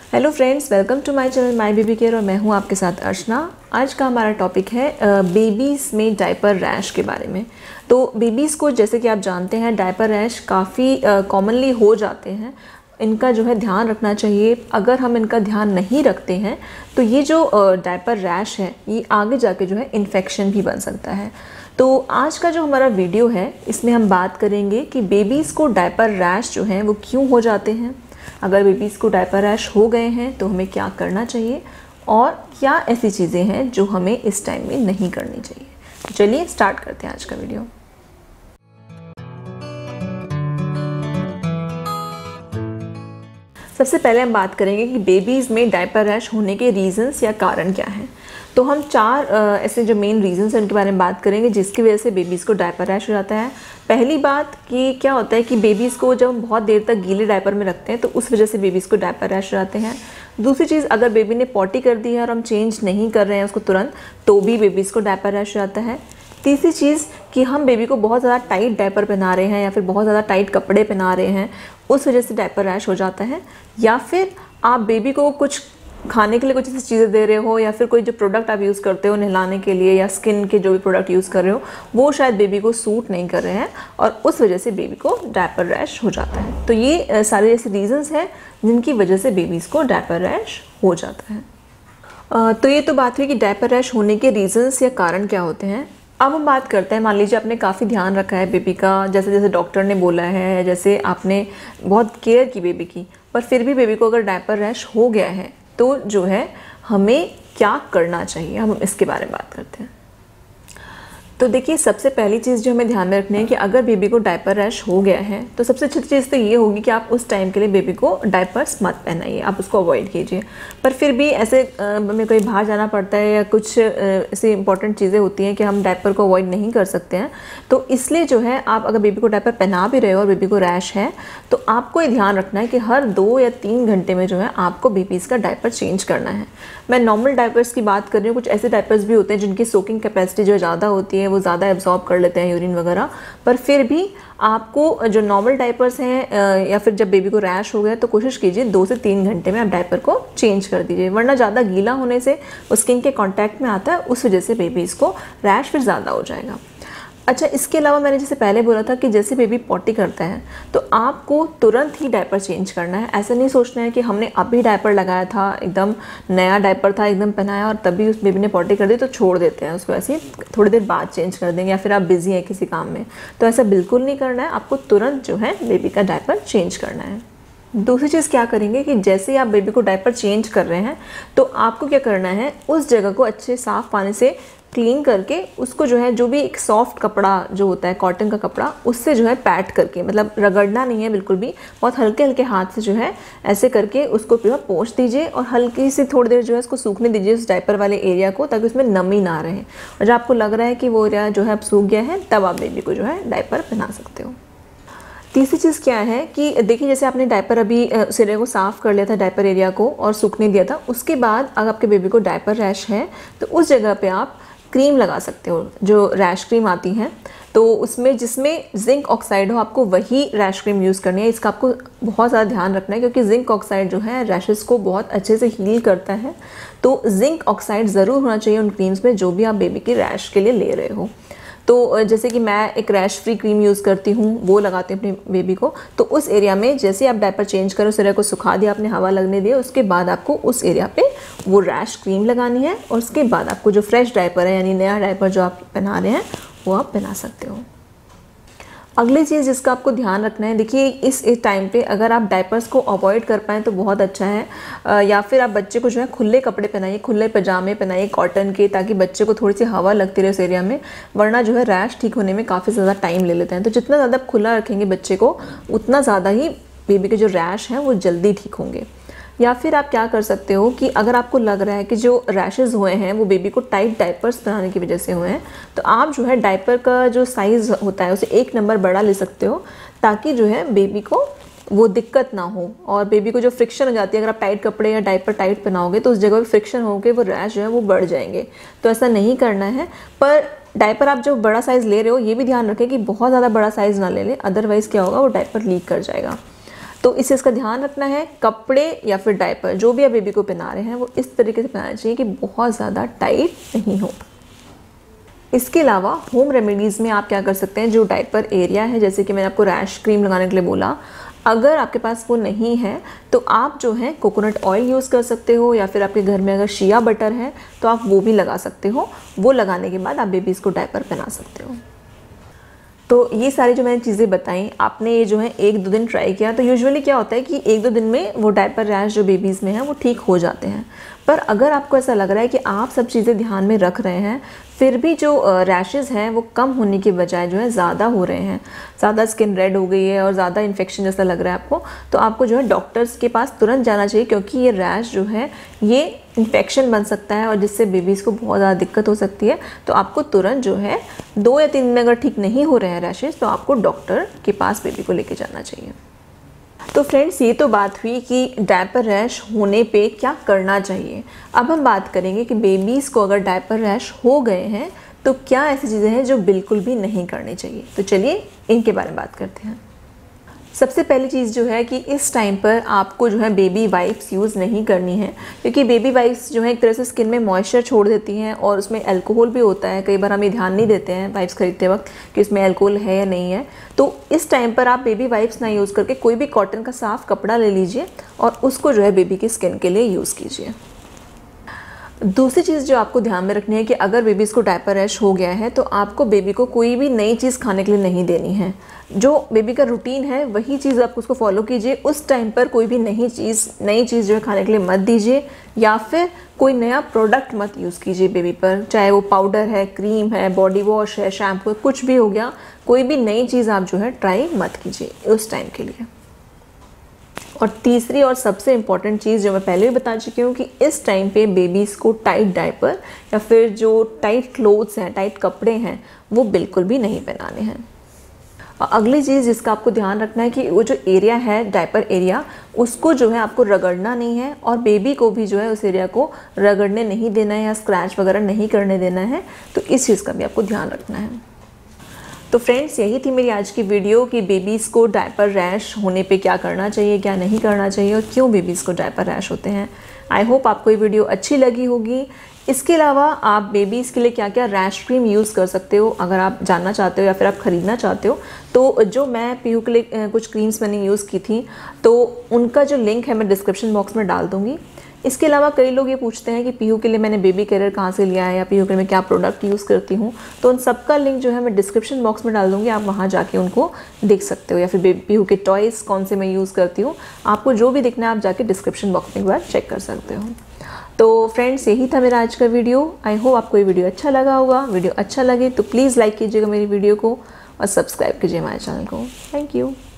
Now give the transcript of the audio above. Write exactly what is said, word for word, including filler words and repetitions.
Hello friends, welcome to my channel my baby care और मैं हूं आपके साथ अर्चना। आज का हमारा टॉपिक है बेबीज़ में डायपर रैश के बारे में। तो बेबीज़ को जैसे कि आप जानते हैं डायपर रैश काफ़ी कॉमनली हो जाते हैं। इनका जो है ध्यान रखना चाहिए। अगर हम इनका ध्यान नहीं रखते हैं तो ये जो डायपर रैश है ये आगे जाके जो है इन्फेक्शन भी बन सकता है। तो आज का जो हमारा वीडियो है इसमें हम बात करेंगे कि बेबीज़ को डायपर रैश जो हैं वो क्यों हो जाते हैं, अगर बेबीज़ को डायपर रैश हो गए हैं तो हमें क्या करना चाहिए और क्या ऐसी चीज़ें हैं जो हमें इस टाइम में नहीं करनी चाहिए। तो चलिए स्टार्ट करते हैं आज का वीडियो। सबसे पहले हम बात करेंगे कि बेबीज़ में डायपर रैश होने के रीज़न्स या कारण क्या हैं। तो हम चार ऐसे जो मेन रीज़न्स हैं उनके बारे में बात करेंगे जिसकी वजह से बेबीज़ को डायपर रैश हो जाता है। पहली बात कि क्या होता है कि बेबीज़ को जब हम बहुत देर तक गीले डायपर में रखते हैं तो उस वजह से बेबीज़ को डायपर रैश हो जाते हैं। दूसरी चीज़, अगर बेबी ने पॉटी कर दी है और हम चेंज नहीं कर रहे हैं उसको तुरंत, तो भी बेबीज़ को डायपर रैश हो जाता है। तीसरी चीज़ कि हम बेबी को बहुत ज़्यादा टाइट डायपर पहना रहे हैं या फिर बहुत ज़्यादा टाइट कपड़े पहना रहे हैं, उस वजह से डायपर रैश हो जाता है। या फिर आप बेबी को कुछ खाने के लिए कुछ ऐसी चीज़ें दे रहे हो या फिर कोई जो प्रोडक्ट आप यूज़ करते हो नहलाने के लिए या स्किन के जो भी प्रोडक्ट यूज़ कर रहे हो वो शायद बेबी को सूट नहीं कर रहे हैं और उस वजह से बेबी को डायपर रैश हो जाता है। तो ये सारे ऐसे रीज़न्स हैं जिनकी वजह से बेबीज़ को डायपर रैश हो जाता है। तो ये तो बात हुई कि डायपर रैश होने के रीज़न्स या कारण क्या होते हैं। अब हम बात करते हैं, मान लीजिए आपने काफ़ी ध्यान रखा है बेबी का, जैसे जैसे डॉक्टर ने बोला है, जैसे आपने बहुत केयर की बेबी की, पर फिर भी बेबी को अगर डायपर रैश हो गया है तो जो है हमें क्या करना चाहिए, हम इसके बारे में बात करते हैं। तो देखिए, सबसे पहली चीज़ जो हमें ध्यान में रखनी है कि अगर बेबी को डायपर रैश हो गया है तो सबसे अच्छी चीज़ तो ये होगी कि आप उस टाइम के लिए बेबी को डायपर्स मत पहनाइए, आप उसको अवॉइड कीजिए। पर फिर भी ऐसे हमें कहीं बाहर जाना पड़ता है या कुछ ऐसी इंपॉर्टेंट चीज़ें होती हैं कि हम डायपर को अवॉइड नहीं कर सकते हैं, तो इसलिए जो है आप अगर बेबी को डायपर पहना भी रहे हो और बेबी को रैश है तो आपको ये ध्यान रखना है कि हर दो या तीन घंटे में जो है आपको बेबीज़ का डायपर चेंज करना है। मैं नॉर्मल डायपर्स की बात कर रही हूँ, कुछ ऐसे डायपर्स भी होते हैं जिनकी सोकिंग कैपेसिटी जो ज़्यादा होती है, वो ज़्यादा एब्जॉर्ब कर लेते हैं यूरिन वगैरह, पर फिर भी आपको जो नॉर्मल डायपर्स हैं या फिर जब बेबी को रैश हो गया तो कोशिश कीजिए दो से तीन घंटे में आप डायपर को चेंज कर दीजिए, वरना ज़्यादा गीला होने से स्किन के कांटेक्ट में आता है, उस वजह से बेबीज़ को रैश फिर ज़्यादा हो जाएगा। अच्छा, इसके अलावा मैंने जैसे पहले बोला था कि जैसे बेबी पॉटी करता है तो आपको तुरंत ही डायपर चेंज करना है। ऐसा नहीं सोचना है कि हमने अभी डायपर लगाया था, एकदम नया डायपर था, एकदम पहनाया और तभी उस बेबी ने पॉटी कर दी तो छोड़ देते हैं उसको, ऐसे थोड़ी देर बाद चेंज कर देंगे या फिर आप बिजी हैं किसी काम में, तो ऐसा बिल्कुल नहीं करना है। आपको तुरंत जो है बेबी का डायपर चेंज करना है। दूसरी चीज़ क्या करेंगे कि जैसे ही आप बेबी को डायपर चेंज कर रहे हैं तो आपको क्या करना है, उस जगह को अच्छे साफ़ पानी से क्लीन करके उसको जो है, जो भी एक सॉफ्ट कपड़ा जो होता है कॉटन का कपड़ा, उससे जो है पैट करके, मतलब रगड़ना नहीं है बिल्कुल भी, बहुत हल्के हल्के हाथ से जो है ऐसे करके उसको पूरा पोंछ दीजिए और हल्की सी थोड़ी देर जो है उसको सूखने दीजिए उस डायपर वाले एरिया को, ताकि उसमें नमी ना रहे। और जब आपको लग रहा है कि वो एरिया जो है अब सूख गया है तब आप बेबी को जो है डायपर पहना सकते हो। तीसरी चीज़ क्या है कि देखिए, जैसे आपने डायपर अभी उस एरिया को साफ़ कर लिया था, डायपर एरिया को, और सूखने दिया था, उसके बाद अगर आपके बेबी को डायपर रैश है तो उस जगह पे आप क्रीम लगा सकते हो, जो रैश क्रीम आती हैं, तो उसमें जिसमें जिंक ऑक्साइड हो आपको वही रैश क्रीम यूज़ करनी है। इसका आपको बहुत ज़्यादा ध्यान रखना है क्योंकि जिंक ऑक्साइड जो है रैशेस को बहुत अच्छे से हील करता है। तो जिंक ऑक्साइड ज़रूर होना चाहिए उन क्रीम्स में जो भी आप बेबी की रैश के लिए ले रहे हो। तो जैसे कि मैं एक रैश फ्री क्रीम यूज़ करती हूँ, वो लगाती हूँ अपने बेबी को, तो उस एरिया में जैसे आप डायपर चेंज करो, उस एरिया को सुखा दिया आपने, हवा लगने दिया, उसके बाद आपको उस एरिया पे वो रैश क्रीम लगानी है और उसके बाद आपको जो फ्रेश डायपर है यानी नया डायपर जो आप पहना रहे हैं वो आप पहना सकते हो। अगली चीज़ जिसका आपको ध्यान रखना है, देखिए इस इस टाइम पे अगर आप डायपर्स को अवॉइड कर पाएँ तो बहुत अच्छा है, आ, या फिर आप बच्चे को जो है खुले कपड़े पहनाइए, खुले पजामे पहनाइए कॉटन के, ताकि बच्चे को थोड़ी सी हवा लगती रहे उस एरिया में, वरना जो है रैश ठीक होने में काफ़ी ज़्यादा टाइम ले लेते हैं। तो जितना ज़्यादा आप खुला रखेंगे बच्चे को उतना ज़्यादा ही बेबी के जो रैश हैं वो जल्दी ठीक होंगे। या फिर आप क्या कर सकते हो कि अगर आपको लग रहा है कि जो रैशेज़ हुए हैं वो बेबी को टाइट डायपर्स पहनाने की वजह से हुए हैं, तो आप जो है डायपर का जो साइज़ होता है उसे एक नंबर बड़ा ले सकते हो, ताकि जो है बेबी को वो दिक्कत ना हो। और बेबी को जो फ्रिक्शन हो जाती है, अगर आप टाइट कपड़े या डायपर टाइट पहनाओगे तो उस जगह पर फ्रिक्शन होकर वो रैश जो है वो बढ़ जाएंगे, तो ऐसा नहीं करना है। पर डायपर आप जो बड़ा साइज़ ले रहे हो ये भी ध्यान रखें कि बहुत ज़्यादा बड़ा साइज़ ना ले लें, अदरवाइज़ क्या होगा, वो डायपर लीक कर जाएगा। तो इस चीज़ का ध्यान रखना है, कपड़े या फिर डायपर जो भी आप बेबी को पहना रहे हैं वो इस तरीके से पहनाना चाहिए कि बहुत ज़्यादा टाइट नहीं हो। इसके अलावा होम रेमेडीज़ में आप क्या कर सकते हैं, जो डायपर एरिया है, जैसे कि मैंने आपको रैश क्रीम लगाने के लिए बोला, अगर आपके पास वो नहीं है तो आप जो है कोकोनट ऑयल यूज़ कर सकते हो, या फिर आपके घर में अगर शिया बटर है तो आप वो भी लगा सकते हो। वो लगाने के बाद आप बेबीज़ को डायपर पहना सकते हो। तो ये सारी जो मैंने चीज़ें बताई, आपने ये जो है एक दो दिन ट्राई किया तो यूजुअली क्या होता है कि एक दो दिन में वो डायपर रैश जो बेबीज़ में है वो ठीक हो जाते हैं। पर अगर आपको ऐसा लग रहा है कि आप सब चीज़ें ध्यान में रख रहे हैं फिर भी जो रैशेज़ हैं वो कम होने के बजाय जो है ज़्यादा हो रहे हैं, ज़्यादा स्किन रेड हो गई है और ज़्यादा इन्फेक्शन जैसा लग रहा है आपको, तो आपको जो है डॉक्टर्स के पास तुरंत जाना चाहिए, क्योंकि ये रैश जो है ये इन्फेक्शन बन सकता है और जिससे बेबीज़ को बहुत ज़्यादा दिक्कत हो सकती है। तो आपको तुरंत जो है दो या तीन दिन में अगर ठीक नहीं हो रहे हैं रैशेज़ तो आपको डॉक्टर के पास बेबी को लेके जाना चाहिए। तो फ्रेंड्स, ये तो बात हुई कि डायपर रैश होने पे क्या करना चाहिए। अब हम बात करेंगे कि बेबीज़ को अगर डायपर रैश हो गए हैं तो क्या ऐसी चीज़ें हैं जो बिल्कुल भी नहीं करनी चाहिए। तो चलिए इनके बारे में बात करते हैं। सबसे पहली चीज़ जो है कि इस टाइम पर आपको जो है बेबी वाइप्स यूज़ नहीं करनी है, क्योंकि बेबी वाइप्स जो है एक तरह से स्किन में मॉइस्चर छोड़ देती हैं और उसमें अल्कोहल भी होता है। कई बार हम ये ध्यान नहीं देते हैं वाइप्स खरीदते वक्त कि इसमें अल्कोहल है या नहीं है। तो इस टाइम पर आप बेबी वाइप्स ना यूज़ करके कोई भी कॉटन का साफ़ कपड़ा ले लीजिए और उसको जो है बेबी की स्किन के लिए यूज़ कीजिए। दूसरी चीज़ जो आपको ध्यान में रखनी है कि अगर बेबीज़ को डायपर रैश हो गया है तो आपको बेबी को कोई भी नई चीज़ खाने के लिए नहीं देनी है। जो बेबी का रूटीन है वही चीज़ आप उसको फॉलो कीजिए। उस टाइम पर कोई भी नई चीज़ नई चीज़ जो है खाने के लिए मत दीजिए, या फिर कोई नया प्रोडक्ट मत यूज़ कीजिए बेबी पर, चाहे वो पाउडर है, क्रीम है, बॉडी वॉश है, शैम्पू, कुछ भी हो गया, कोई भी नई चीज़ आप जो है ट्राई मत कीजिए उस टाइम के लिए। और तीसरी और सबसे इम्पॉर्टेंट चीज़ जो मैं पहले भी बता चुकी हूँ कि इस टाइम पे बेबीज़ को टाइट डायपर या फिर जो टाइट क्लोथ्स हैं, टाइट कपड़े हैं, वो बिल्कुल भी नहीं पहनाने हैं। और अगली चीज़ जिसका आपको ध्यान रखना है कि वो जो एरिया है डायपर एरिया, उसको जो है आपको रगड़ना नहीं है और बेबी को भी जो है उस एरिया को रगड़ने नहीं देना है या स्क्रैच वगैरह नहीं करने देना है। तो इस चीज़ का भी आपको ध्यान रखना है। तो फ्रेंड्स, यही थी मेरी आज की वीडियो कि बेबीज़ को डायपर रैश होने पे क्या करना चाहिए, क्या नहीं करना चाहिए और क्यों बेबीज़ को डायपर रैश होते हैं। आई होप आपको ये वीडियो अच्छी लगी होगी। इसके अलावा आप बेबीज़ के लिए क्या क्या रैश क्रीम यूज़ कर सकते हो अगर आप जानना चाहते हो या फिर आप ख़रीदना चाहते हो, तो जो मैं पीहू के लिए कुछ क्रीम्स मैंने यूज़ की थी तो उनका जो लिंक है मैं डिस्क्रिप्शन बॉक्स में डाल दूँगी। इसके अलावा कई लोग ये पूछते हैं कि पीहू के लिए मैंने बेबी कैरियर कहाँ से लिया है या पीहू के लिए मैं क्या प्रोडक्ट यूज़ करती हूँ, तो उन सबका लिंक जो है मैं डिस्क्रिप्शन बॉक्स में डाल दूँगी। आप वहाँ जाके उनको देख सकते हो, या फिर पीहू के टॉयज़ कौन से मैं यूज़ करती हूँ, आपको जो भी देखना है आप जाके डिस्क्रिप्शन बॉक्स में एक बार चेक कर सकते हो। तो फ्रेंड्स, यही था मेरा आज का वीडियो। आई होप आपको ये वीडियो अच्छा लगा होगा। वीडियो अच्छा लगे तो प्लीज़ लाइक कीजिएगा मेरी वीडियो को और सब्सक्राइब कीजिए हमारे चैनल को। Thank you.